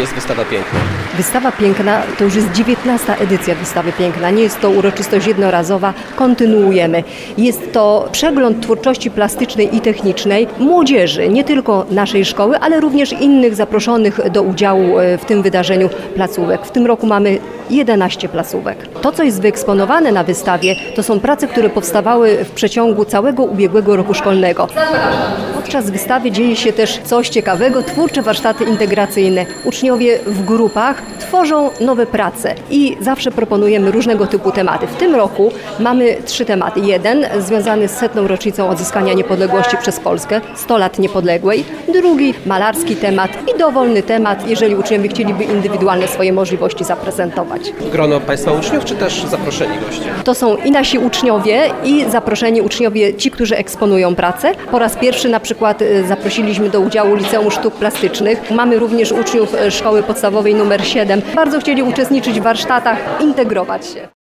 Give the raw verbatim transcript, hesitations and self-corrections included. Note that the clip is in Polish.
jest Wystawa Piękna? Wystawa Piękna to już jest dziewiętnasta edycja Wystawy Piękna. Nie jest to uroczystość jednorazowa, kontynuujemy. Jest to przegląd twórczości plastycznej i technicznej młodzieży, nie tylko naszej szkoły, ale również innych zaproszonych do udziału w tym wydarzeniu placówek. W tym roku mamy jedenaście placówek. To, co jest wyeksponowane na wystawie, to są prace, które powstawały w przeciągu całego ubiegłego roku szkolnego. Podczas wystawy dzieje się też coś ciekawego, twórcze warsztaty integracyjne. Uczniowie w grupach tworzą nowe prace i zawsze proponujemy różnego typu tematy. W tym roku mamy trzy tematy. Jeden związany z setną rocznicą odzyskania niepodległości przez Polskę, sto lat niepodległej. Drugi malarski temat i dowolny temat, jeżeli uczniowie chcieliby indywidualne swoje możliwości zaprezentować. Grono Państwa uczniów, czy też zaproszeni goście? To są i nasi uczniowie, i zaproszeni uczniowie, ci, którzy eksponują pracę. Po raz pierwszy na przykład zaprosiliśmy do udziału Liceum Sztuk Plastycznych. Mamy również uczniów Szkoły Podstawowej numer siedem. Bardzo chcieli uczestniczyć w warsztatach, integrować się.